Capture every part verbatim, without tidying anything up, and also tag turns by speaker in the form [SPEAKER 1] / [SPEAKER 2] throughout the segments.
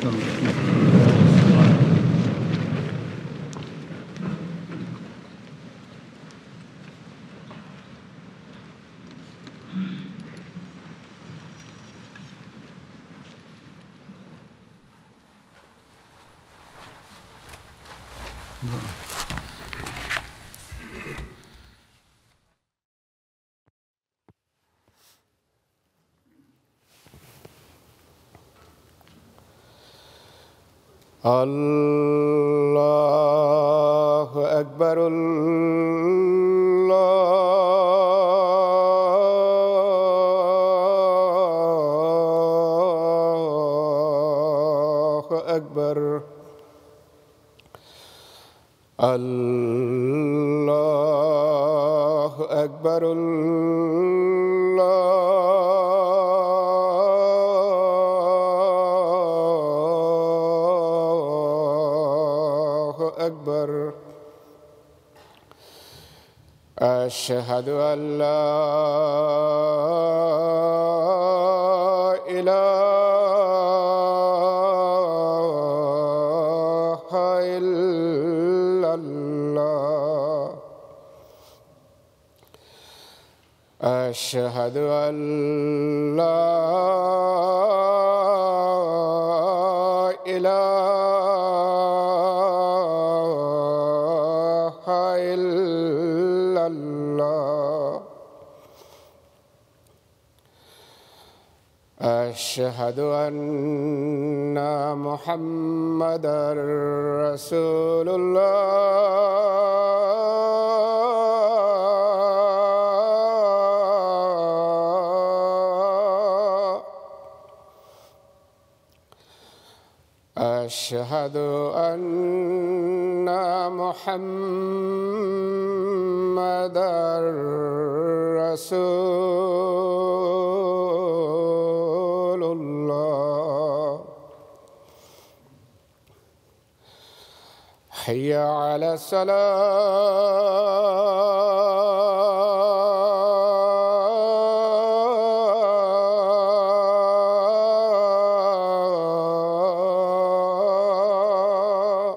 [SPEAKER 1] الله أكبر الله أكبر الله أكبر أكبر. أشهد أن لا إله إلا الله. أشهد أن لا إله إلا الله. أشهد أن محمدًا رسول الله. أشهد أن محمدًا رسول الله. حي على الصلاة.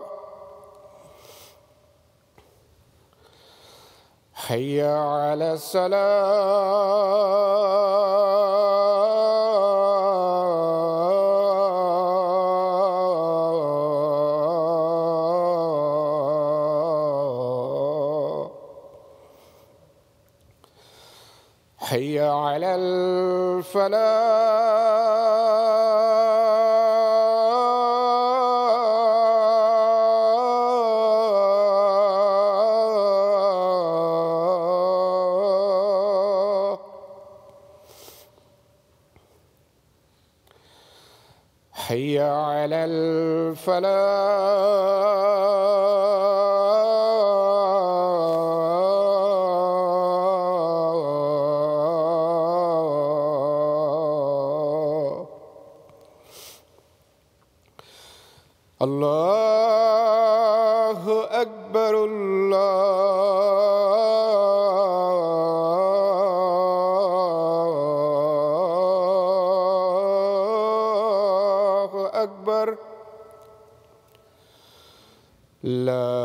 [SPEAKER 1] حي على الصلاة. حي على الفلاح. حي على الفلاح. الله أكبر الله أكبر. لا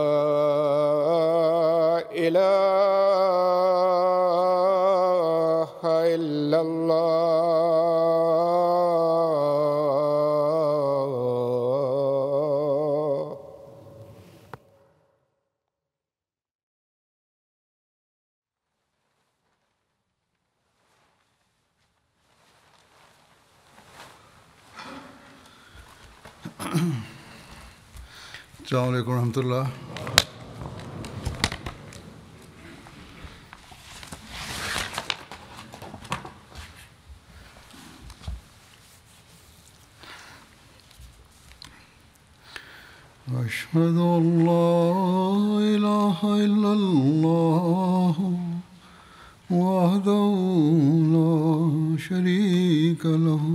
[SPEAKER 1] إله إلا الله.
[SPEAKER 2] السلام عليكم ورحمة الله. أشهد أن لا إله إلا الله وحده لا شريك له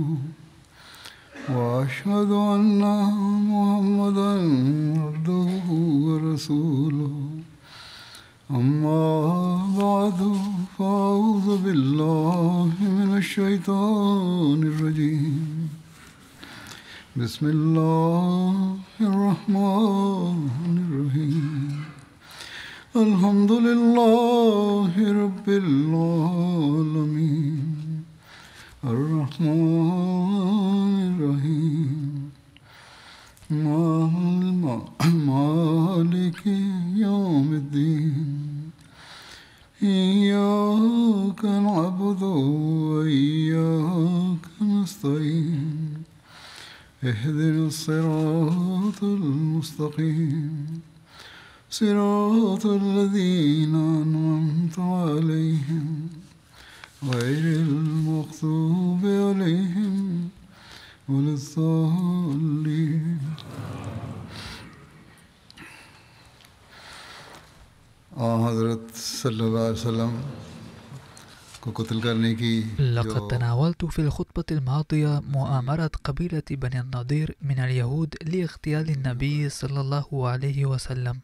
[SPEAKER 2] وأشهد أن محمدًا عبده ورسوله. أما بعد فأعوذ بالله من الشيطان الرجيم. بسم الله الرحمن الرحيم الحمد لله رب العالمين الرحمن الرحيم مالك يوم الدين إياك نعبد وإياك نستعين اهدنا الصراط المستقيم صراط الذين أنعمت عليهم غير المغضوب عليهم ولا الضالين. حضرت صلی اللہ علیہ وسلم کو قتل کرنے کی
[SPEAKER 3] لقد تناولت في الخطبة الماضية مؤامرة قبيلة بني النضير من اليهود لاغتيال النبي صلى الله عليه وسلم،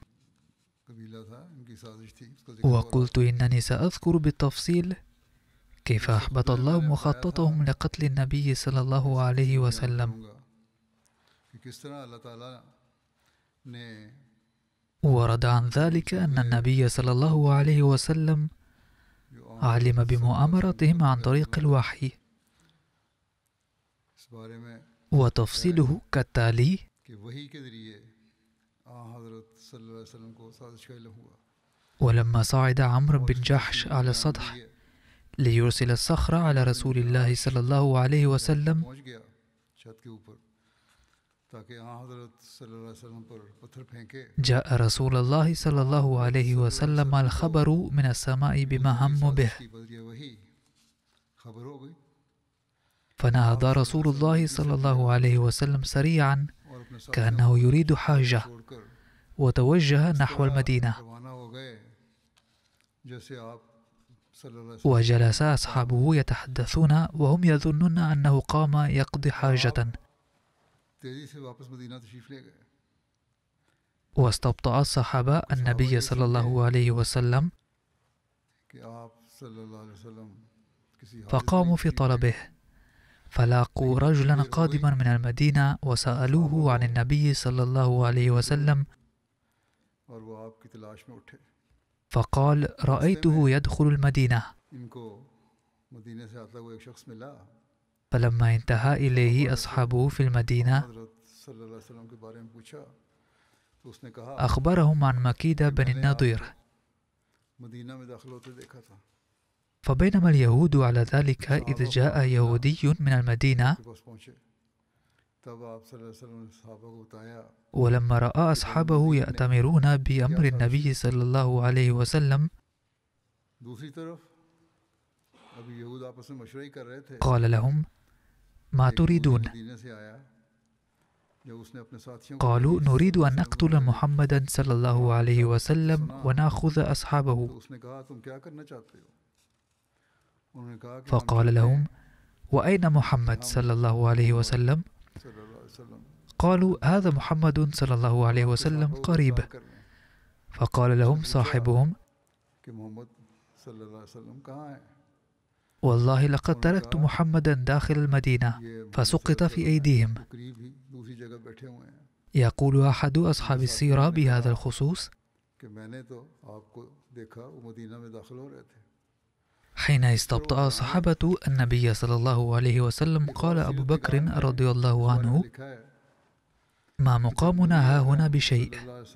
[SPEAKER 3] وقلت إنني سأذكر بالتفصيل كيف أحبط الله مخططهم لقتل النبي صلى الله عليه وسلم. ورد عن ذلك أن النبي صلى الله عليه وسلم علم بمؤامرتهم عن طريق الوحي، وتفصيله كالتالي: ولما صعد عمرو بن جحش على السطح ليرسل الصخرة على رسول الله صلى الله عليه وسلم، جاء رسول الله صلى الله عليه وسلم الخبر من السماء بما هم به، فنهض رسول الله صلى الله عليه وسلم سريعا كأنه يريد حاجة، وتوجه نحو المدينة، وجلس أصحابه يتحدثون وهم يظنون أنه قام يقضي حاجة، واستبطأ الصحابة النبي صلى الله عليه وسلم فقاموا في طلبه، فلاقوا رجلا قادما من المدينة وسألوه عن النبي صلى الله عليه وسلم، فقال: رأيته يدخل المدينة. فلما انتهى إليه أصحابه في المدينة أخبرهم عن مكيد بني النضير، فبينما اليهود على ذلك إذ جاء يهودي من المدينة، ولما رأى أصحابه يأتمرون بأمر النبي صلى الله عليه وسلم قال لهم: ما تريدون؟ قالوا: نريد أن نقتل محمدا صلى الله عليه وسلم ونأخذ أصحابه. فقال لهم: وأين محمد صلى الله عليه وسلم؟ قالوا: هذا محمد صلى الله عليه وسلم قريب. فقال لهم صاحبهم: والله لقد تركت محمدا داخل المدينة فسقط في أيديهم. يقول أحد أصحاب السيرة بهذا الخصوص: حين استبطأ صحابة النبي صلى الله عليه وسلم قال أبو بكر رضي الله عنه: ما مقامنا ها هنا بشيء،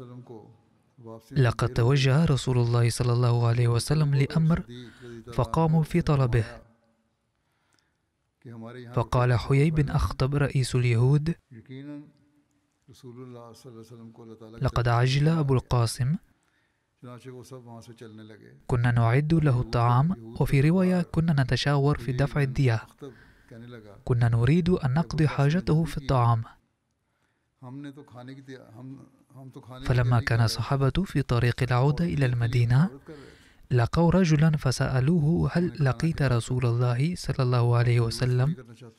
[SPEAKER 3] لقد توجه رسول الله صلى الله عليه وسلم لأمر فقاموا في طلبه. فقال حيي بن أخطب رئيس اليهود: لقد عجل أبو القاسم، كنا نعد له الطعام، وفي رواية كنا نتشاور في دفع الدية، كنا نريد أن نقضي حاجته في الطعام. فلما كان الصحابة في طريق العودة إلى المدينة لقوا رجلا فسألوه: هل لقيت رسول الله صلى الله عليه وسلم؟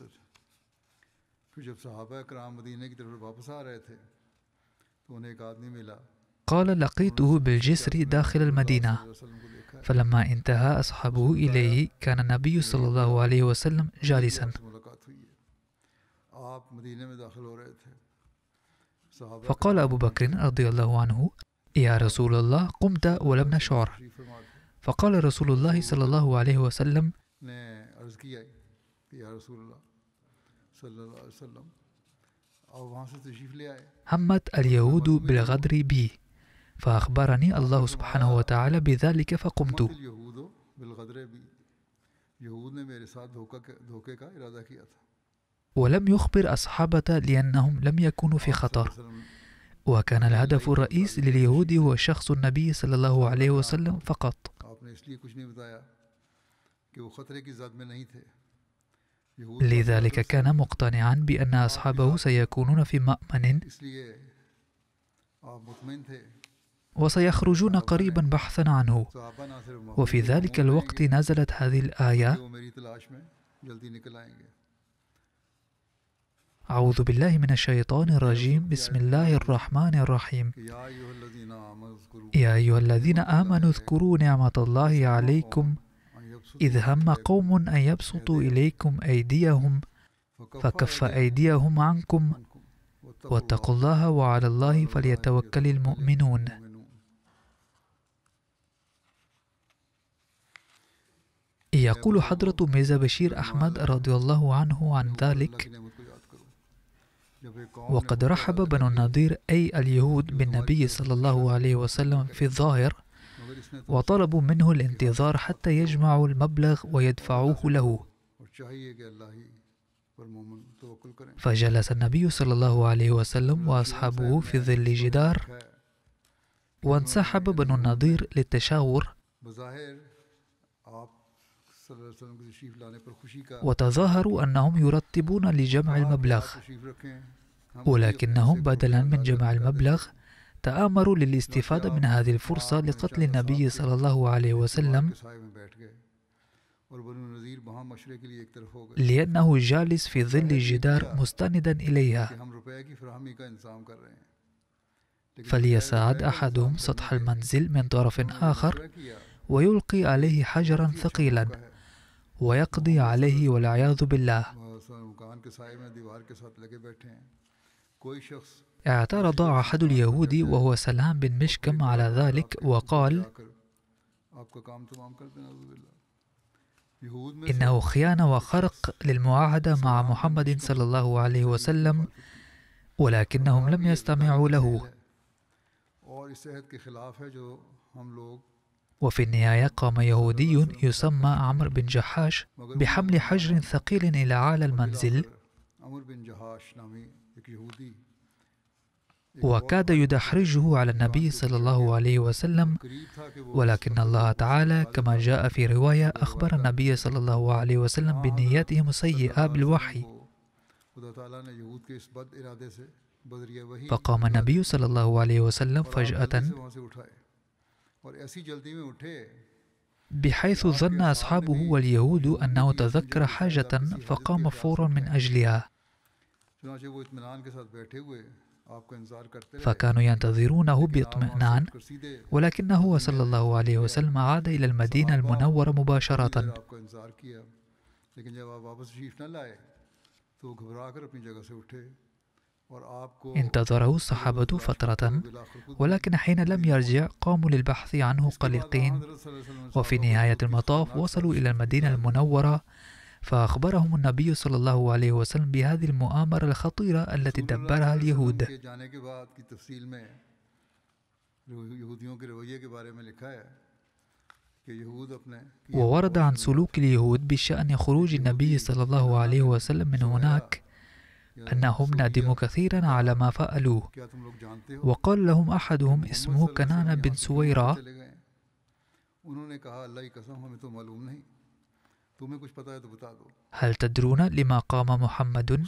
[SPEAKER 3] قال: لقيته بالجسر داخل المدينة. فلما انتهى أصحابه إليه كان النبي صلى الله عليه وسلم جالسا.
[SPEAKER 2] आप मदीने में दाखिल हो रहे थे, सहाबा
[SPEAKER 3] فقال أبو بكر رضي الله عنه: يا رسول الله قمت ولم نشعر.
[SPEAKER 2] तशरीफ फरमा थे,
[SPEAKER 3] فقال رسول الله صلى الله عليه وسلم:
[SPEAKER 2] ने अर्ज़ किया कि या रसूल अल्लाह सल्लल्लाहु अलैहि वसल्लम, आप वहाँ से तशरीफ ले आए,
[SPEAKER 3] همت اليهود بالغدر بي فأخبرني الله سبحانه وتعالى بذلك فقمت.
[SPEAKER 2] यहूद बिलगदर भी, यहूद ने मेरे साथ धोखा धोखे का इरादा किया था।
[SPEAKER 3] ولم يخبر أصحابه لأنهم لم يكونوا في خطر، وكان الهدف الرئيس لليهود هو شخص النبي صلى الله عليه وسلم فقط.
[SPEAKER 2] आपने इसलिए कुछ नहीं बताया कि वो खतरे की ज़द में नहीं थे।
[SPEAKER 3] لذلك كان مقتنعا بأن أصحابه سيكونون في مأمن
[SPEAKER 2] इसलिए आप मुतमईन थे,
[SPEAKER 3] وسيخرجون قريبا بحثا عنه.
[SPEAKER 2] सहाबा ना सिर्फ
[SPEAKER 3] وفي ذلك الوقت نزلت هذه الآية:
[SPEAKER 2] वो मेरी तलाश में जल्दी निकल आएंगे।
[SPEAKER 3] أعوذ بالله من الشيطان الرجيم بسم الله الرحمن الرحيم.
[SPEAKER 2] कि या अय्युहल्लज़ीना आमनु ज़कुरू
[SPEAKER 3] يا أيها الذين آمنوا اذكروا نعمة الله عليكم إذ هم قوم أن يبسطوا إليكم أيديهم فكف أيديهم عنكم واتقوا الله وعلى الله فليتوكل المؤمنون. يقول حضرة ميرزا بشير أحمد رضي الله عنه عن ذلك: وقد رحب بنو النضير أي اليهود بالنبي صلى الله عليه وسلم في الظاهر، وطلبوا منه الانتظار حتى يجمعوا المبلغ ويدفعوه له. فجلس النبي صلى الله عليه وسلم وأصحابه في ظل جدار، وانسحب بنو النضير للتشاور، وتظاهروا أنهم يرتبون لجمع المبلغ، ولكنهم بدلا من جمع المبلغ تآمروا للاستفادة من هذه الفرصة لقتل النبي صلى الله عليه وسلم، لأنه جالس في ظل الجدار مستندا إليها، فليصعد أحدهم سطح المنزل من طرف آخر ويلقي عليه حجرا ثقيلا ويقضي عليه والعياذ بالله. اعترض أحد اليهود وهو سلام بن مشكم على ذلك وقال: إنه خيانة وخرق للمعاهدة مع محمد صلى الله عليه وسلم، ولكنهم لم يستمعوا له. وفي النهاية قام يهودي يسمى عمرو بن جحاش بحمل حجر ثقيل إلى أعلى المنزل، وكاد يدحرجه على النبي صلى الله عليه وسلم، ولكن الله تعالى كما جاء في رواية أخبر النبي صلى الله عليه وسلم بنياتهم السيئة بالوحي، فقام النبي صلى الله عليه وسلم فجأة بحيث ظن أصحابه واليهود أنه تذكر حاجة فقام فورا من أجلها، فكانوا ينتظرونه باطمئنان، ولكنه صلى الله عليه وسلم عاد إلى المدينة المنورة مباشرة. انتظره الصحابة فترة، ولكن حين لم يرجع قاموا للبحث عنه قلقين، وفي نهاية المطاف وصلوا إلى المدينة المنورة، فأخبرهم النبي صلى الله عليه وسلم بهذه المؤامرة الخطيرة التي دبرها اليهود. وورد عن سلوك اليهود بشأن خروج النبي صلى الله عليه وسلم من هناك أنهم ندموا كثيرا على ما فعلوه، وقال لهم أحدهم اسمه كنانة بن سويرة: هل تدرون لما قام محمد؟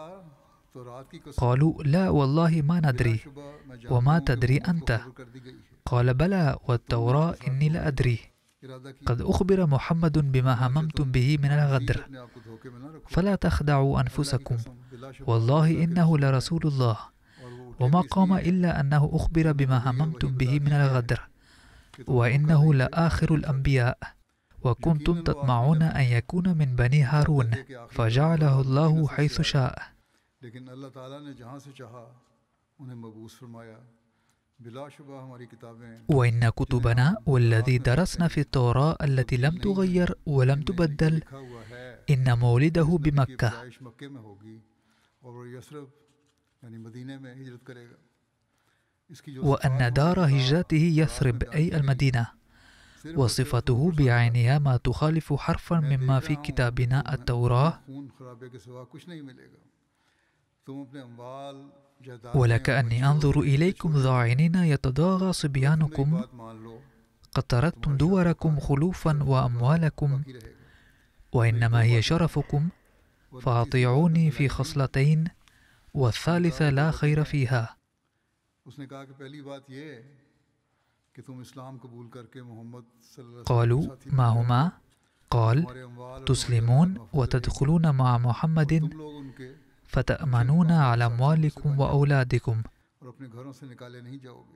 [SPEAKER 3] قالوا: لا والله ما ندري. وما تدري أنت؟ قال: بلى والتوراة إني لا أدري، قد أخبر محمد بما هممتم به من الغدر، فلا تخدعوا أنفسكم، والله إنه لرسول الله، وما قام إلا أنه أخبر بما هممتم به من الغدر، وإنه لآخر الأنبياء، وكنتم تطمعون أن يكون من بني هارون، فجعله الله حيث شاء،
[SPEAKER 2] लेकिन अल्लाह ताला ने जहाँ से चाहा उन्हें मबूस फरमाया। बिलाशुबा हमारी किताबें
[SPEAKER 3] وإن كتبنا والذي درسنا في التوراة التي لم تغير ولم تبدل
[SPEAKER 2] लिखा हुआ है
[SPEAKER 3] إن مولده
[SPEAKER 2] कि
[SPEAKER 3] بمكة
[SPEAKER 2] पैदाइश मक्के में होगी और वो यसरब यानी मदीने में हिजरत करेगा। इसकी जो
[SPEAKER 3] وأن दار هجرته يثرب أي المدينة وصفته بعينها ما تخالف حرفا مما في كتابنا التوراة
[SPEAKER 2] खून खराबे के सिवा कुछ नहीं मिलेगा। तुम अपने अम्वाल
[SPEAKER 3] ولكأني أنظر إليكم ذاعنين يتضاغى صبيانكم
[SPEAKER 2] बात मान लो
[SPEAKER 3] قد تركتم دوركم خلوفا وأموالكم
[SPEAKER 2] बाकी रहेगा।
[SPEAKER 3] وإنما هي شرفكم فأطيعوني في خصلتين والثالثة لا خير فيها.
[SPEAKER 2] उसने कहा कि पहली बात ये है कि तुम इस्लाम कबूल करके मोहम्मद सल्लल्लाहु अलैहि
[SPEAKER 3] قالوا
[SPEAKER 2] वसल्लम
[SPEAKER 3] ما هما؟ قال
[SPEAKER 2] हमारे अम्वाल और
[SPEAKER 3] تسلمون وتدخلون مع
[SPEAKER 2] तुम
[SPEAKER 3] محمد
[SPEAKER 2] लोग उनके
[SPEAKER 3] فتأمنون على أموالكم وأولادكم
[SPEAKER 2] और अपने घरों से निकाले नहीं जाओगे।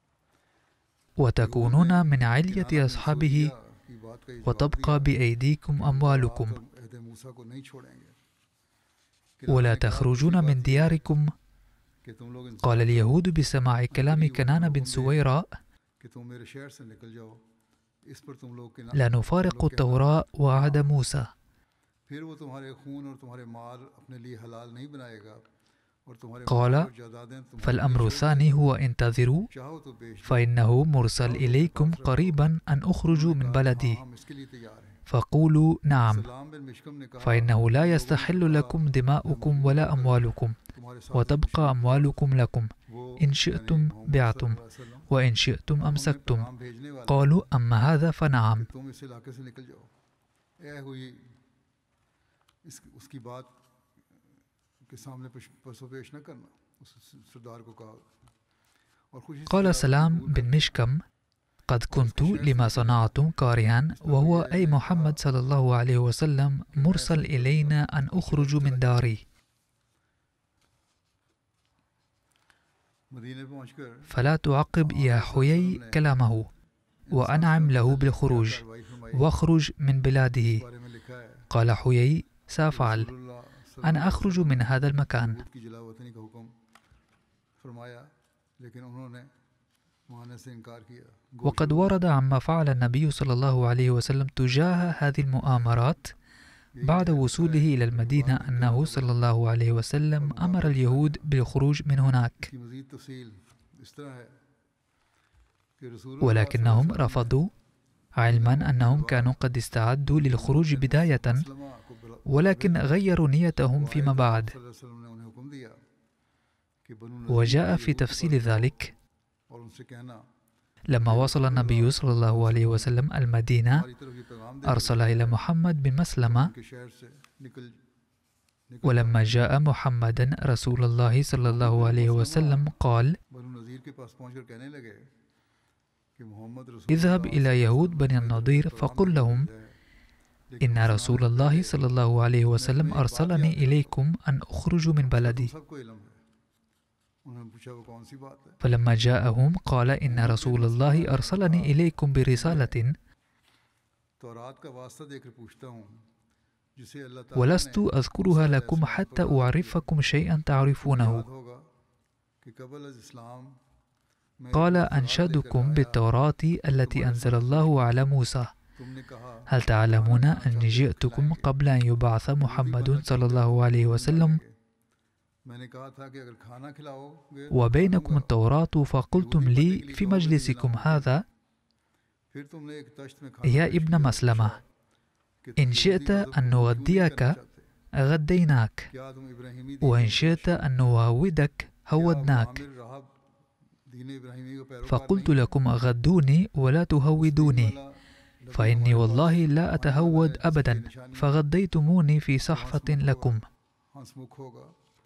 [SPEAKER 3] وتكونون من علية أصحابه
[SPEAKER 2] की बात का
[SPEAKER 3] وتبقى بأيديكم أموالكم
[SPEAKER 2] अहद मूसा को नहीं छोड़ेंगे
[SPEAKER 3] ولا تخرجون من دياركم.
[SPEAKER 2] कि तुम लोग इंसान
[SPEAKER 3] قال اليهود بسماع كلام كنانة بن سويراء
[SPEAKER 2] कि तुम मेरे शहर से निकल जाओ। इस पर तुम लोग के ना
[SPEAKER 3] لا نفارق التوراة وعد موسى.
[SPEAKER 2] फिर वो तुम्हारे खून और तुम्हारे माल अपने लिए हलाल नहीं बनाएगा और तुम्हारे
[SPEAKER 3] قال
[SPEAKER 2] माल और जायदादें तुम्हारे
[SPEAKER 3] فالأمر الثاني هو انتظروا
[SPEAKER 2] चाहो तो बेच दो।
[SPEAKER 3] فإنه مرسل إليكم قريبا أن أخرجوا من بلدي
[SPEAKER 2] हम इसके लिए तैयार हैं।
[SPEAKER 3] فقولوا نعم
[SPEAKER 2] सलाम बिन मिशकम ने कहा
[SPEAKER 3] فإنه لا يستحل لكم دماؤكم ولا أموالكم
[SPEAKER 2] तुम्हारे साथ
[SPEAKER 3] وتبقى أموالكم لكم
[SPEAKER 2] वो
[SPEAKER 3] إن شئتم بعتم وإن شئتم أمسكتم.
[SPEAKER 2] पैगाम भेजने वाले
[SPEAKER 3] قالوا أما هذا فنعم.
[SPEAKER 2] तुम इस इलाके से निकल जाओ। ऐ हुई इस उसकी बात के सामने परसों पेश न करना। उस सरदार को कहा और खुशी से
[SPEAKER 3] قال سلام بن مشكم قد كنت لما صنعتم كارها وهو أي محمد صلى الله عليه وسلم مرسل إلينا أن أخرج من داري.
[SPEAKER 2] मदीने पहुंचकर
[SPEAKER 3] فلا تعقب يا حيي كلامه وأنعم له بالخروج واخرج من بلاده.
[SPEAKER 2] बारे में लिखा है
[SPEAKER 3] قال حيي سأفعل
[SPEAKER 2] रसूलुल्लाह
[SPEAKER 3] أنا أخرج من هذا المكان.
[SPEAKER 2] की जलावतनी का हुक्म फरमाया लेकिन उन्होंने मानने से इनकार किया।
[SPEAKER 3] وقد ورد عما فعل النبي صلى الله عليه وسلم تجاه هذه المؤامرات بعد وصوله إلى المدينة أنه صلى الله عليه وسلم أمر اليهود بالخروج من هناك
[SPEAKER 2] की मज़ीद तफसील इस तरह है कि रसूल
[SPEAKER 3] ولكنهم रफضوا علما أنهم كانوا قد استعدوا للخروج بداية ولكن غيروا نيتهم فيما بعد.
[SPEAKER 2] ने उन्हें हुक्म दिया कि बनु
[SPEAKER 3] وجاء في تفصيل ذلك
[SPEAKER 2] और उनसे कहना
[SPEAKER 3] لما وصل النبي صلى الله عليه وسلم المدينة
[SPEAKER 2] हमारी तरफ ये पैगाम दे
[SPEAKER 3] أرسل إلى محمد بن مسلمة
[SPEAKER 2] के शहर से निकल
[SPEAKER 3] ولما جاء محمدا رسول الله صلى الله عليه وسلم قال
[SPEAKER 2] बनु नज़ीर के पास पहुंचकर कहने लगे कि मोहम्मद रसूल
[SPEAKER 3] اذهب إلى يهود بني النضير فقل لهم إن رسول الله صلى الله عليه وسلم أرسلني إليكم أن أخرج من بلدي.
[SPEAKER 2] सबको इल्म है। उन्होंने पूछा वो कौन सी बात है।
[SPEAKER 3] فلما جاءهم قال إن رسول الله أرسلني إليكم برسالة
[SPEAKER 2] तौरात का वास्ता देकर पूछता हूँ जिसे अल्लाह ताला
[SPEAKER 3] ولست أذكرها لكم حتى أعرفكم شيئا تعرفونه.
[SPEAKER 2] होगा कि कबल अज़ इस्लाम में
[SPEAKER 3] قال أنشدكم بالتوراة التي أنزل الله على موسى.
[SPEAKER 2] तुमने कहा
[SPEAKER 3] هل تعلمون أني جئتكم قبل أن يبعث محمد صلى الله عليه وسلم
[SPEAKER 2] मैंने कहा था कि अगर खाना खिलाओगे
[SPEAKER 3] وبينكم التوراة فقلتم لي في مجلسكم هذا
[SPEAKER 2] फिर तुमने एक तश्त में खाना
[SPEAKER 3] يا ابن مسلمة
[SPEAKER 2] कि
[SPEAKER 3] إن شئت أن نغديك غديناك
[SPEAKER 2] क्या तुम इब्राहिमी
[SPEAKER 3] وإن شئت أن نهودك هودناك.
[SPEAKER 2] आमिर राहब दीन इब्राहिमी को पैरोकार
[SPEAKER 3] فقلت لكم غدوني ولا تهودوني فإني والله لا أتهود أبدا فغديتموني في صحفة لكم.
[SPEAKER 2] हंसमुख होगा।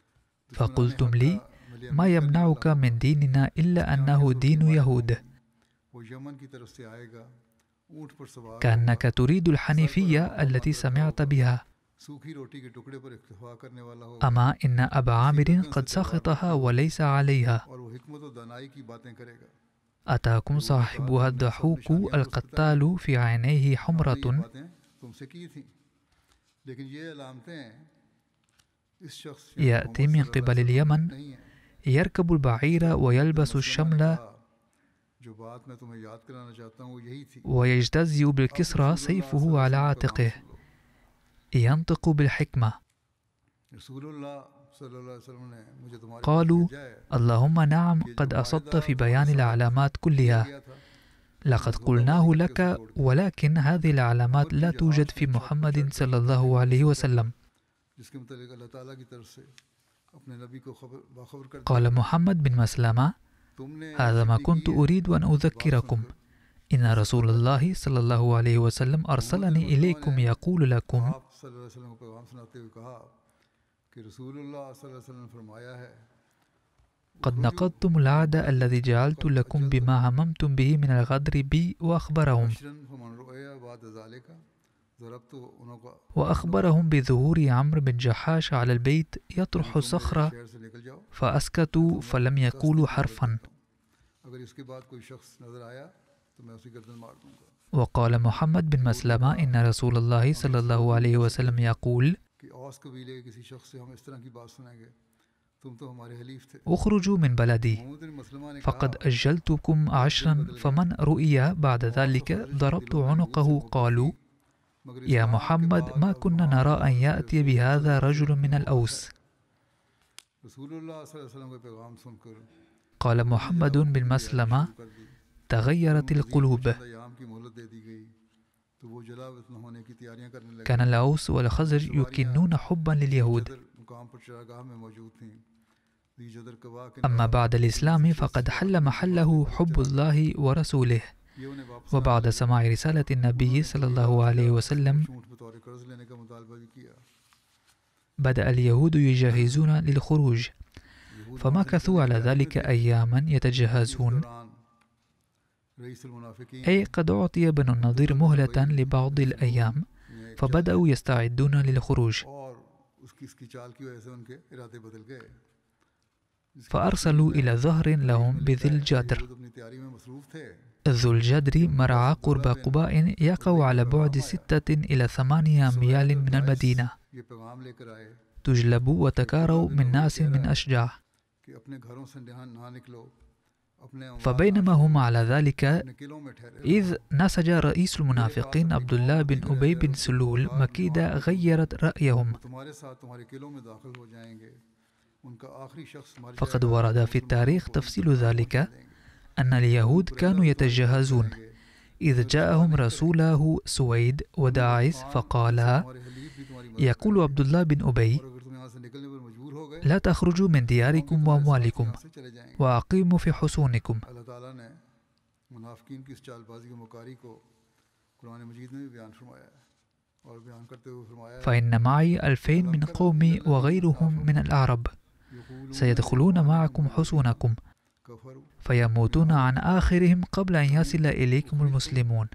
[SPEAKER 3] فقلتم لي ما يمنعك من ديننا إلا أنه دين يهود
[SPEAKER 2] वो यमन की तरफ से आएगा ऊंट पर सवार
[SPEAKER 3] كأنك تريد الحنيفية التي سمعت بها.
[SPEAKER 2] सूखी रोटी के टुकड़े पर इक्तफा करने वाला होगा
[SPEAKER 3] أما إن أبا عامر قد سخطها وليس عليها.
[SPEAKER 2] और वो हिकमत और दानाई की बातें करेगा।
[SPEAKER 3] أتاكم صاحبها الضحوك القتال في عينيه حمرة
[SPEAKER 2] बातें तुमसे की थी लेकिन ये अलामतें इस शख्स
[SPEAKER 3] يأتي من قبل اليمن
[SPEAKER 2] नहीं है।
[SPEAKER 3] يركب البعير ويلبس الشمل
[SPEAKER 2] जो बात मैं तुम्हें याद कराना चाहता हूँ वो यही थी।
[SPEAKER 3] ويجتزي بالكسرى سيفه على عاتقه ينطق بالحكمة.
[SPEAKER 2] रसूलुल्लाह सल्लल्लाहु अलैहि वसल्लम ने मुझे तुम्हारे पास
[SPEAKER 3] قالوا
[SPEAKER 2] भेजा है
[SPEAKER 3] اللهم نعم قد أصبت في بيان العلامات كلها.
[SPEAKER 2] किया था
[SPEAKER 3] لقد قلناه لك ولكن هذه العلامات لا توجد في محمد صلى الله عليه وسلم.
[SPEAKER 2] जिसके मुतालिक अल्लाह ताला की तरफ से अपने नबी को खबर बाखबर कर
[SPEAKER 3] قال محمد بن مسلمة
[SPEAKER 2] तुमने
[SPEAKER 3] هذا ما كنت أريد أن أذكركم إن رسول الله صلى الله عليه وسلم أرسلني إليكم يقول لكم
[SPEAKER 2] आप सल्लल्लाहु अलैहि वसल्लम को पैगाम सुनाते हुए कहा कि रसूलुल्लाह सल्लल्लाहु अलैहि वसल्लम ने फरमाया है
[SPEAKER 3] قد نقضتم العهد الذي جعلت لكم بما هممتم به من الغدر بي وأخبرهم
[SPEAKER 2] अशरन फमन रुया बाद ज़ालिका ज़रबतु उनको
[SPEAKER 3] وأخبرهم بظهور عمرو بن جحاش على البيت يطرح صخرة
[SPEAKER 2] शहर से निकल जाओ
[SPEAKER 3] فأسكتوا فلم يقولوا حرفا.
[SPEAKER 2] अगर इसके बाद कोई शख्स नजर आया तो मैं उसकी गर्दन मार दूंगा।
[SPEAKER 3] وقال محمد بن مسلمة إن रसूल الله صلى الله عليه وسلم يقول
[SPEAKER 2] कि औस कबीले के किसी शख्स से हम इस तरह की बात सुनेंगे तुम तो हमारे हलीफ थे।
[SPEAKER 3] اخرجوا من بلدي
[SPEAKER 2] मोहम्मद बिन मसलमा ने
[SPEAKER 3] فقد أجلتكم عشرا فمن رؤي بعد ذلك ضربت عنقه. قالوا
[SPEAKER 2] मगर
[SPEAKER 3] يا محمد ما كنا نرى أن يأتي بهذا رجل من الأوس.
[SPEAKER 2] रसूलुल्लाह सल्लल्लाहु अलैहि वसल्लम का पैगाम सुनकर
[SPEAKER 3] قال محمد بن مسلمة
[SPEAKER 2] कर दी
[SPEAKER 3] تغيرت القلوب.
[SPEAKER 2] याम की मोहलत दे दी गई तो वो जला वतन होने की तैयारियां करने लगे।
[SPEAKER 3] كان الأوس والخزرج يكنون حبا لليهود.
[SPEAKER 2] जदर मुकाम पर चरागाह में मौजूद थी। दी जदर कवा के
[SPEAKER 3] أما بعد الإسلام فقد حل محله حب الله ورسوله.
[SPEAKER 2] ये उन्हें वापस
[SPEAKER 3] وبعد سماع رسالة النبي صلى الله عليه وسلم
[SPEAKER 2] झूठ बतौर कर्ज लेने का मुतालबा भी किया।
[SPEAKER 3] بدأ اليهود يجهزون للخروج
[SPEAKER 2] यहूद
[SPEAKER 3] فمكثوا على ذلك أياما يتجهزون.
[SPEAKER 2] दौरान रईस المنافقين
[SPEAKER 3] أي قد أعطي بنو النضير مهلة لبعض الأيام فبدأوا يستعدون للخروج
[SPEAKER 2] और उसकी इसकी चाल की वजह से उनके इरादे बदल गए।
[SPEAKER 3] فأرسلوا إلى ظهر لهم بذي الجدر.
[SPEAKER 2] यहूद अपनी तैयारी में मसरूफ थे।
[SPEAKER 3] ذو الجدر مرعى قرب قباء يقع على بعد ستة إلى ثمانية أميال من المدينة.
[SPEAKER 2] ये पैगाम लेकर आए
[SPEAKER 3] تجلبوا وتكاروا من ناس من أشجاع.
[SPEAKER 2] कि अपने घरों से ना निकलो अपने
[SPEAKER 3] فبينما هم على ذلك
[SPEAKER 2] अपने किलों में ठहरे।
[SPEAKER 3] إذ نسج رئيس المنافقين عبد الله بن أبي بن سلول مكيدة غيرت رأيهم.
[SPEAKER 2] तुम्हारे साथ तुम्हारे किलों में दाखिल हो जाएंगे उनका आखिरी शख्स हमारे
[SPEAKER 3] فقد ورد في التاريخ تفصيل ذلك أن اليهود كانوا يتجهزون إذ جاءهم رسوله سويد وداعس فقال
[SPEAKER 2] हमारे हलीफ भी तुम्हारी मदद
[SPEAKER 3] يقول عبد الله بن أبي
[SPEAKER 2] और अगर तुम यहाँ से निकलने पर मजबूर हो गए
[SPEAKER 3] لا تخرجوا من دياركم وأموالكم
[SPEAKER 2] यहाँ से चले जाएंगे।
[SPEAKER 3] وأقيموا في حصونكم.
[SPEAKER 2] अल्लाह ताला ने मुनाफिकीन की इस चालबाजी की मुकारी को कुरान मजीद में भी बयान फरमाया है और बयान करते हुए फरमाया है
[SPEAKER 3] فإن معي ألفين من قومي وغيرهم من الأعرب سيدخلون معكم حصونكم
[SPEAKER 2] कफर
[SPEAKER 3] فيموتون عن آخرهم قبل أن يصل إليكم المسلمون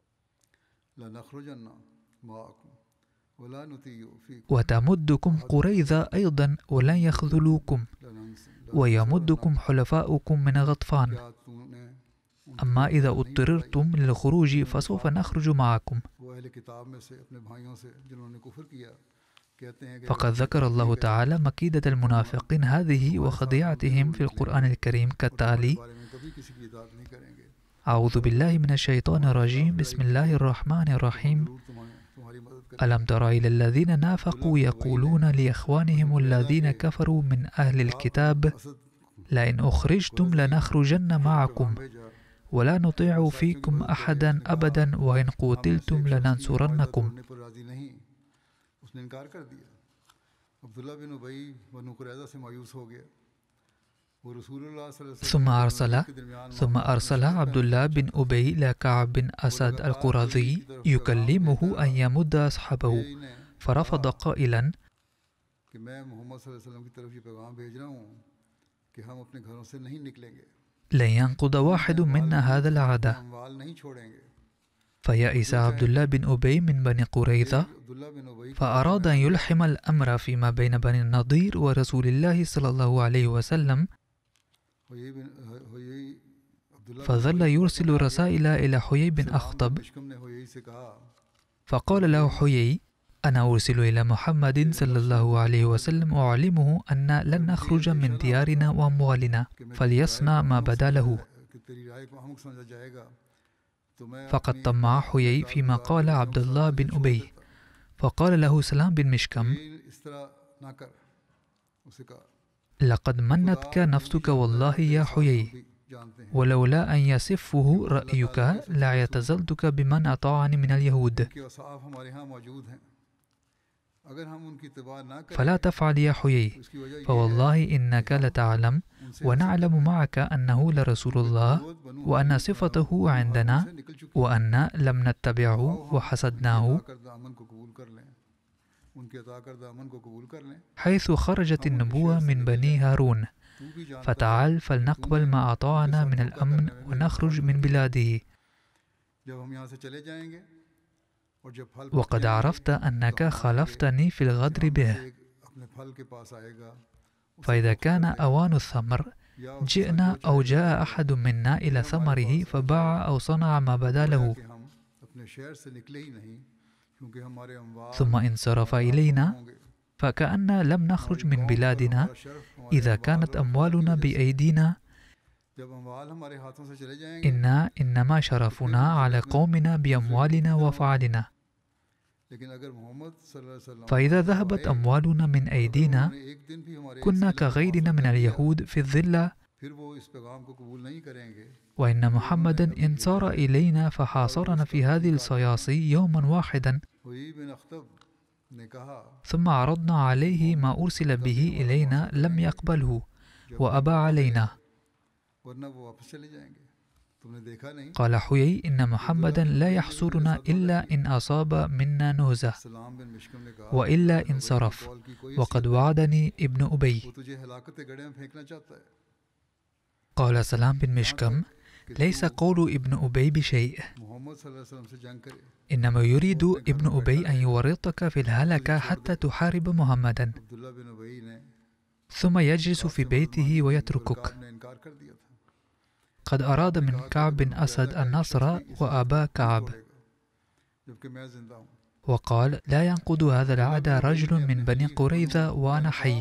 [SPEAKER 2] लनखरुजन्ना माअकुम वला नुतियु फीकुम
[SPEAKER 3] وتمدكم قريظة أيضا ولن يخذلوكم ويمدكم حلفاؤكم من غطفان.
[SPEAKER 2] क्या तूने
[SPEAKER 3] أما إذا اضطررتم للخروج فسوف نخرج معكم.
[SPEAKER 2] वो अहले किताब में से अपने भाइयों से जिन्होंने कुफर किया कहते हैं कि
[SPEAKER 3] فقد ذكر الله تعالى مكيدة المنافقين هذه وخديعتهم في القرآن الكريم كالتالي:
[SPEAKER 2] बारे में कभी किसी की इताअत नहीं करेंगे।
[SPEAKER 3] أعوذ بالله من الشيطان الرجيم بسم الله الرحمن الرحيم
[SPEAKER 2] जरूर तुम्हारी तुम्हारी मदद करें।
[SPEAKER 3] ألم تر إلى الذين نافقوا يقولون لإخوانهم الذين كفروا من أهل الكتاب
[SPEAKER 2] असद
[SPEAKER 3] لئن أخرجتم لنخرجن معكم
[SPEAKER 2] भेजा
[SPEAKER 3] ولا نطيع فيكم أحدا أبدا وإن قتلتم لننصرنكم.
[SPEAKER 2] करने पर राजी नहीं, उसने इनकार कर दिया। अब्दुल्ला बिन उबई बनु कुरैज़ा से मायूस हो गया। वो रसूलुल्लाह सल्लल्लाहु अलैहि वसल्लम
[SPEAKER 3] ثم أرسل
[SPEAKER 2] के दरमियान
[SPEAKER 3] ثم أرسل عبد الله بن أبي إلى كعب بن أسد القرظي يكلمه أن يمد أصحابه
[SPEAKER 2] ने
[SPEAKER 3] فرفض قائلا:
[SPEAKER 2] कि मैं मोहम्मद सल्लल्लाहु अलैहि वसल्लम की तरफ ये पैगाम भेज रहा हूँ कि हम अपने घरों से नहीं निकलेंगे,
[SPEAKER 3] لن ينقض واحد منا هذا العهد.
[SPEAKER 2] हम वाल नहीं छोड़ेंगे।
[SPEAKER 3] فيأس عبد الله بن أبي من بني قريظة
[SPEAKER 2] अब्दुल्ला बिन उबई
[SPEAKER 3] فأراد أن يلحم الأمر فيما بين بني النضير ورسول الله صلى الله عليه وسلم
[SPEAKER 2] हुयई बिन हुयई अब्दुल्ला
[SPEAKER 3] فظل يرسل رسائل إلى حيي بن أخطب
[SPEAKER 2] बिशकम ने हुयई से कहा
[SPEAKER 3] فقال له حيي: أنا أرسل إلى محمد صلى الله عليه وسلم أعلمه أن لن نخرج من ديارنا وأموالنا فليصنع ما بدا له. فقد طمع حيي فيما قال عبد الله بن أبي، فقال له سلام بن مشكم: لقد منتك نفسك والله يا حيي، ولولا أن يصفه رأيك لاعتزلتك بمن أطاعني من اليهود، فلا تفعل يا حيي، فوالله إنك لتعلم ونعلم معك أنه لرسول الله، وأن صفته عندنا، وأن لم نتبعه وحسدناه، حيث خرجت النبوة من بني هارون. فتعال فلنقبل ما أعطانا من الأمن ونخرج من بلاده. وقد عرفت أنك خالفتني في الغدر به، فإذا كان أوان الثمر جئنا أو جاء أحد منا إلى ثمره فباع أو صنع ما بدا له، ثم انصرف إلينا فكأن لم نخرج من بلادنا. إذا كانت أموالنا بأيدينا إنا إنما شرفنا على قومنا بأموالنا وفعلنا، فإذا ذهبت أموالنا من أيدينا كنا كغيرنا من اليهود في الذلة. وإن محمدا إن صار إلينا فحاصرنا في هذه الصياصي يوما واحدا، ثم عرضنا عليه ما أرسل به إلينا لم يقبله وأبى علينا. قال حيي: إن محمدا لا يحصرنا إلا إن أصاب منا نهزة، وإلا انصرف، وقد وعدني ابن أبي. قال سلام بن مشكم: ليس قول ابن أبي بشيء، إنما يريد ابن أبي أن يورطك في الهلكة حتى تحارب محمدا، ثم يجلس في بيته ويتركك. قد أراد من كعب بن أسد النصر وأبى كعب، وقال: لا ينقض هذا العهد رجل من بني قريظة وأنا حي،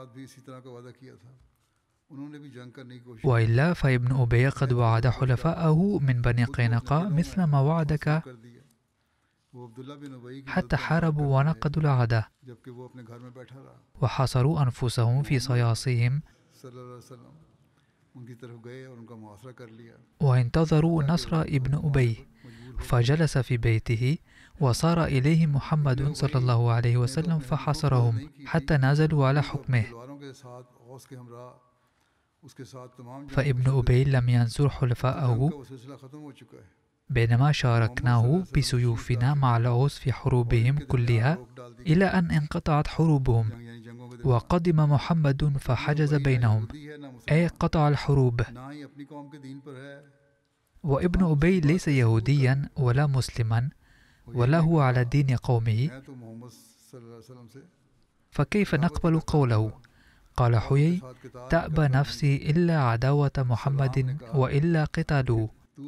[SPEAKER 3] وإلا فابن أبي قد وعد حلفاءه من بني قينقاع مثل ما وعدك، حتى حاربوا ونقضوا العهد وحصروا أنفسهم في صياصيهم، وانتظروا نصر ابن أبي، فجلس في بيته، وصار إليه محمد صلى الله عليه وسلم فحصرهم حتى نزلوا على حكمه. فابن أبي لم ينصر حلفاءه، بينما شاركناه بسيوفنا مع العوز في حروبهم كلها إلى أن انقطعت حروبهم، وقدم محمد فحجز بينهم، أي قطع الحروب. وابن أبي ليس يهوديا ولا مسلما ولا هو على دين قومه، فكيف نقبل قوله؟ قال حيي: تأبى نفسي إلا عداوة محمد وإلا قتاله.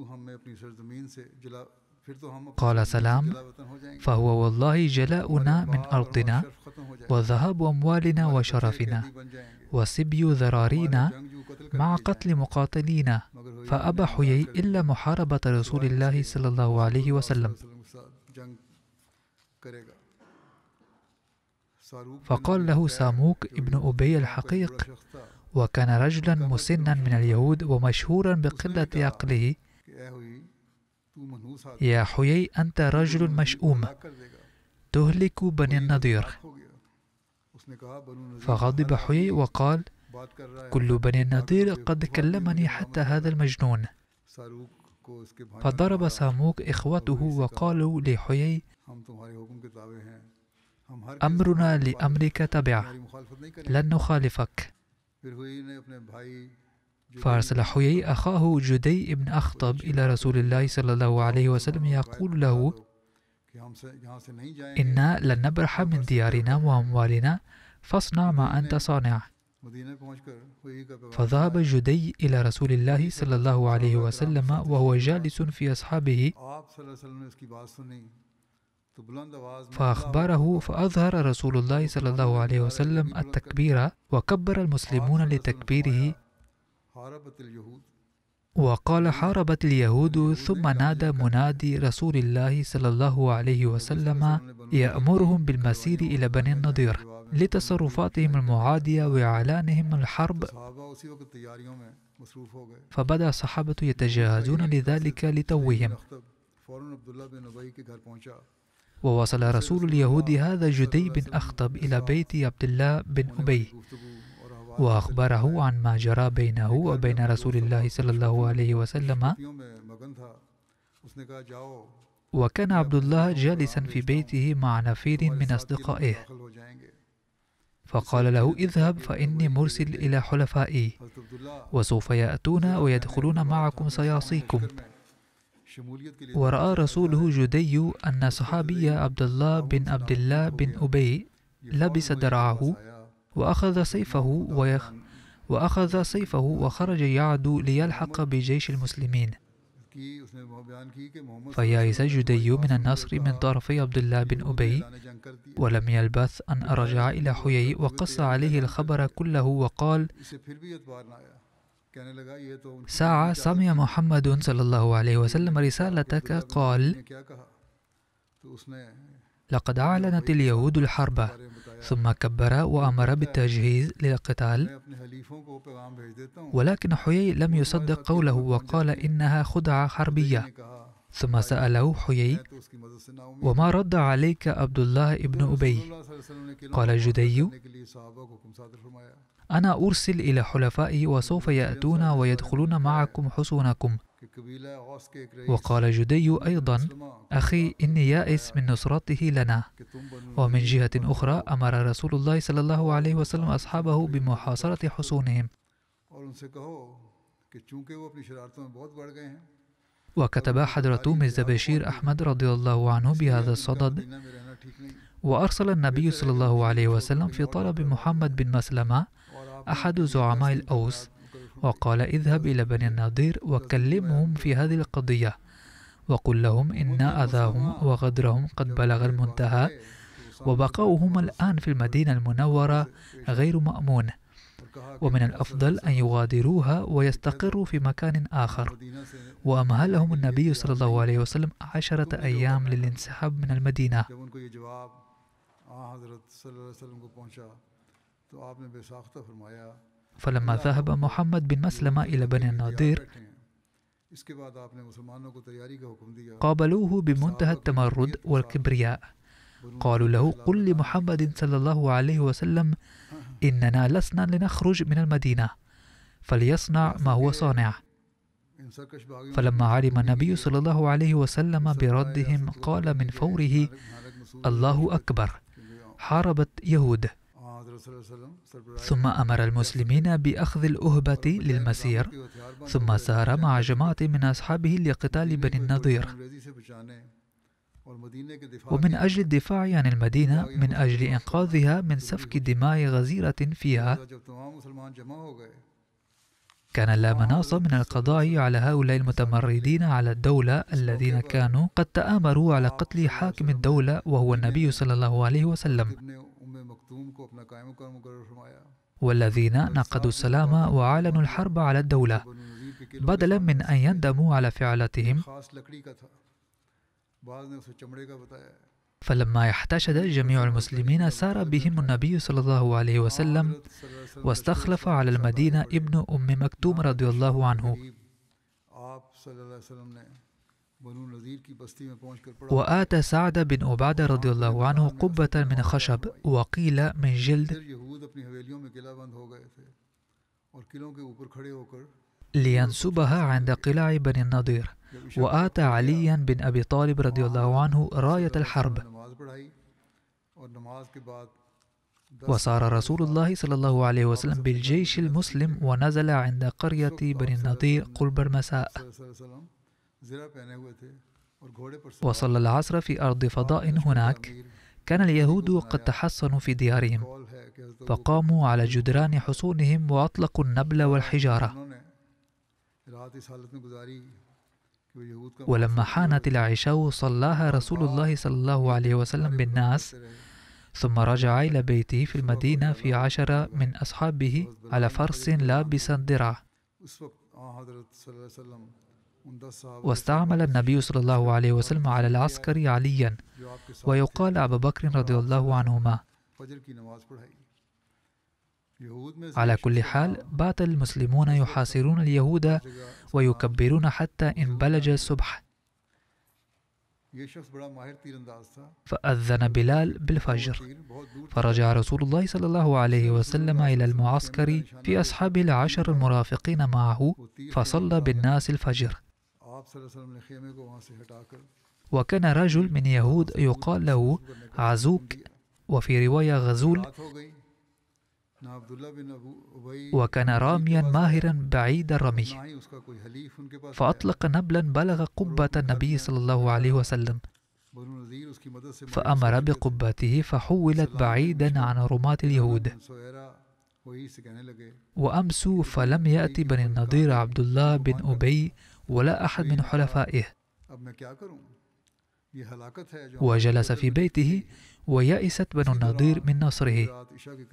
[SPEAKER 3] قال سلام: فهو والله جلاؤنا من أرضنا، وذهاب أموالنا وشرفنا، وسبي ذرارينا، مع قتل مقاتلينا. فأبى حيي إلا محاربة رسول الله صلى الله عليه وسلم. فقال له ساموك ابن أبي الحقيق، وكان رجلا مسنا من اليهود ومشهورا بقلة عقله: يا حيي أنت رجل مشؤوم تهلك بني النضير. فغضب حيي وقال: كل بني النضير قد كلمني حتى هذا المجنون. فضرب ساموك إخوته وقالوا لحيي: أمرنا لأمرك تبع، لن نخالفك. فأرسل حيي أخاه جدي بن أخطب إلى رسول الله صلى الله عليه وسلم يقول له: إنا لن نبرح من ديارنا وأموالنا، فاصنع ما أنت صانع. فذهب جدي إلى رسول الله صلى الله عليه وسلم وهو جالس في أصحابه، فأخبره، فأظهر رسول الله صلى الله عليه وسلم التكبير، وكبر المسلمون لتكبيره، وقال حاربت اليهود. ثم نادى منادي رسول الله صلى الله عليه وسلم يأمرهم بالمسير إلى بني النضير لتصرفاتهم المعادية وإعلانهم الحرب، فبدأ الصحابة يتجهزون لذلك لتوهم. ووصل رسول اليهود هذا جدي بن أخطب إلى بيت عبد الله بن أبي، وأخبره عن ما جرى بينه وبين رسول الله صلى الله عليه وسلم. وكان عبد الله جالسا في بيته مع نفير من أصدقائه، فقال له: اذهب فإني مرسل إلى حلفائي، وسوف يأتون ويدخلون معكم صياصيكم. ورأى رسوله جدي أن صحابي عبد الله بن عبد الله بن أبي لبس درعه وأخذ سيفه ويخ وأخذ سيفه وخرج يعدو ليلحق بجيش المسلمين. فيأس جدي من النصر من طرف عبد الله بن أبي، ولم يلبث أن رجع إلى حيي وقص عليه الخبر كله، وقال: ساعة سمع محمد صلى الله عليه وسلم رسالتك، قال: لقد أعلنت اليهود الحرب. ثم كبر وأمر بالتجهيز للقتال، ولكن حيي لم يصدق قوله وقال: إنها خدعة حربية. ثم سأله حيي: وما رد عليك عبد الله بن أبي؟ قال جدي: أنا أرسل إلى حلفائي وسوف يأتون ويدخلون معكم حصونكم. وقال جدي أيضا: أخي إني يائس من نصرته لنا. ومن جهة أخرى أمر رسول الله صلى الله عليه وسلم أصحابه بمحاصرة حصونهم. وكتب حضرة ميرزا بشير أحمد رضي الله عنه بهذا الصدد. وأرسل النبي صلى الله عليه وسلم في طلب محمد بن مسلمة أحد زعماء الأوس، وقال: اذهب إلى بني النضير وكلمهم في هذه القضية، وقل لهم إن أذاهم وغدرهم قد بلغ المنتهى، وبقاؤهم الآن في المدينة المنورة غير مأمون، ومن الأفضل أن يغادروها ويستقروا في مكان آخر. وأمهلهم النبي صلى الله عليه وسلم عشرة أيام للانسحاب من المدينة. فلما ذهب محمد بن مسلمة إلى بني النضير قابلوه بمنتهى التمرد والكبرياء. قالوا له: قل لمحمد صلى الله عليه وسلم إننا لسنا لنخرج من المدينة، فليصنع ما هو صانع. فلما علم النبي صلى الله عليه وسلم بردهم قال من فوره: الله أكبر، حاربت يهود. ثم أمر المسلمين بأخذ الأهبة للمسير، ثم سار مع جماعة من أصحابه لقتال بني النضير. ومن أجل الدفاع عن المدينة، من أجل إنقاذها من سفك دماء غزيرة فيها، كان لا مناص من القضاء على هؤلاء المتمردين على الدولة الذين كانوا قد تآمروا على قتل حاكم الدولة وهو النبي صلى الله عليه وسلم، والذين نقضوا السلام وأعلنوا الحرب على الدولة بدلا من أن يندموا على فعلتهم. فلما احتشد جميع المسلمين سار بهم النبي صلى الله عليه وسلم، واستخلف على المدينة ابن أم مكتوم رضي الله عنه، وآتى سعد بن عبادة رضي الله عنه قبة من خشب وقيل من جلد لينسبها عند قلاع بني النضير، وآتى عليا بن أبي طالب رضي الله عنه راية الحرب. وصار رسول الله صلى الله عليه وسلم بالجيش المسلم ونزل عند قرية بني النضير قرب المساء، وصلى العصر في أرض فضاء هناك. كان اليهود قد تحصنوا في ديارهم، فقاموا على جدران حصونهم وأطلقوا النبل والحجارة. ولما حانت العشاء صلاها رسول الله صلى الله عليه وسلم بالناس، ثم رجع إلى بيته في المدينة في عشرة من أصحابه على فرس لابسا درع. واستعمل النبي صلى الله عليه وسلم على العسكر عليا، ويقال أبو بكر رضي الله عنهما. على كل حال بات المسلمون يحاصرون اليهود ويكبرون حتى إن بلج الصبح، فأذن بلال بالفجر، فرجع رسول الله صلى الله عليه وسلم إلى المعسكر في أصحاب العشر المرافقين معه، فصلى بالناس الفجر. وكان رجل من يهود يقال له عزوك، وفي رواية غزول، وكان راميا ماهرا بعيد الرمي، فأطلق نبلا بلغ قبة النبي صلى الله عليه وسلم، فأمر بقبته فحولت بعيدا عن رماة اليهود. وأمسوا فلم يأتي بني النضير عبد الله بن أبي ولا أحد من حلفائه، وجلس في بيته، ويأست بنو النضير من نصره.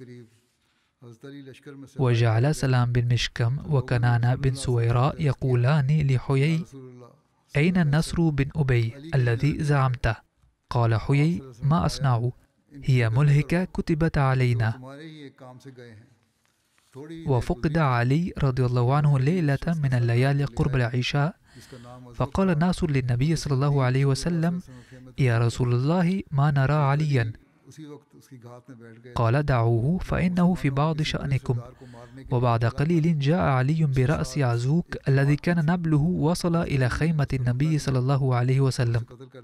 [SPEAKER 3] وجعل سلام بن مشكم وكنانة بن سويراء يقولان لحيي: أين النصر بن أبي الذي زعمته؟ قال حيي: ما أصنع؟ هي ملهكة كتبت علينا. وفقد علي رضي الله عنه ليلة من الليالي قرب العشاء، فقال الناس للنبي صلى الله عليه وسلم: يا رسول الله، ما نرى عليا. قال: دعوه فإنه في بعض شأنكم. وبعد قليل جاء علي برأس عزوك الذي كان نبله وصل إلى خيمة النبي صلى الله عليه وسلم.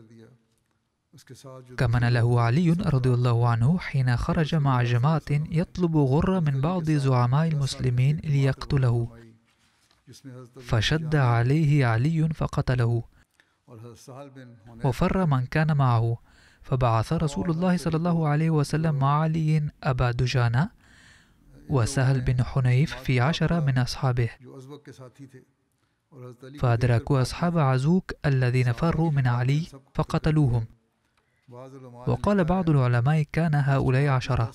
[SPEAKER 3] كمن له علي رضي الله عنه حين خرج مع جماعة يطلب غرة من بعض زعماء المسلمين ليقتله، فشد عليه علي فقتله، وفر من كان معه. فبعث رسول الله صلى الله عليه وسلم مع علي أبا دجانة وسهل بن حنيف في عشرة من أصحابه، فأدركوا أصحاب عزوك الذين فروا من علي فقتلوهم. وقال بعض العلماء كان هؤلاء عشرة،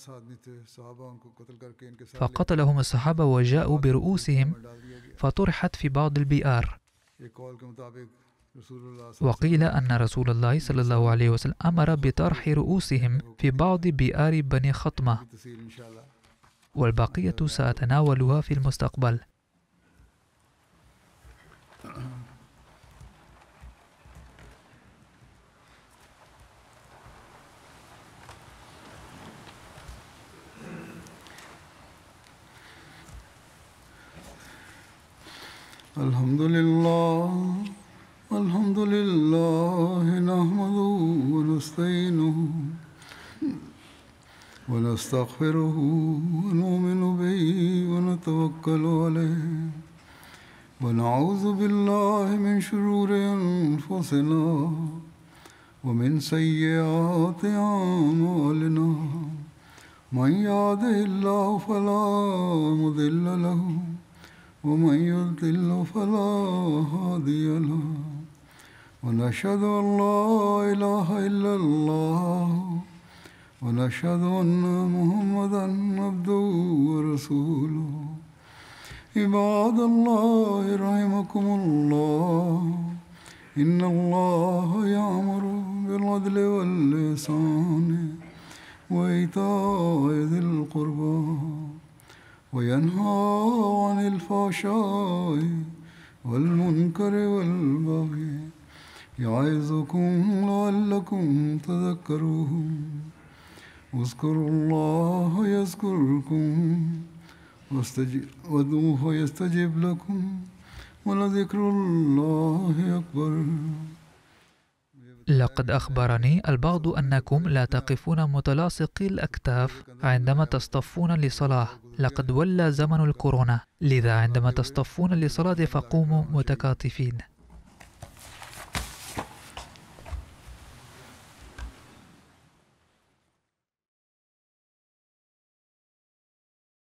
[SPEAKER 3] فقتلهم الصحابة وجاءوا برؤوسهم فطرحت في بعض البئار. وقيل أن رسول الله صلى الله عليه وسلم أمر بطرح رؤوسهم في بعض بئار بني خطمة، والبقية سأتناولها في المستقبل.
[SPEAKER 2] الحمد لله الحمد لله نحمده ونستعينه ونستغفره ونؤمن به ونتوكل عليه، ونعوذ بالله من شرور أنفسنا ومن سيئات أعمالنا. من يهده الله فلا مضل له، ومن يضلل فلا هادي له، ونشهد أن لا إله إلا الله، ونشهد أن محمدا عبده ورسوله. عباد الله رحمكم الله، إن الله يأمر بالعدل والإحسان وإيتاء ذي القربى، وينهى عن الفحشاء والمنكر والبغي، يعظكم لعلكم تذكرون. اذكروا الله يذكركم وادعوه يستجب لكم، ولذكر الله أكبر.
[SPEAKER 3] لقد أخبرني البعض أنكم لا تقفون متلاصقي الأكتاف عندما تصطفون لصلاة. لقد ولى زمن الكورونا، لذا عندما تصطفون لصلاة فقوموا متكاتفين.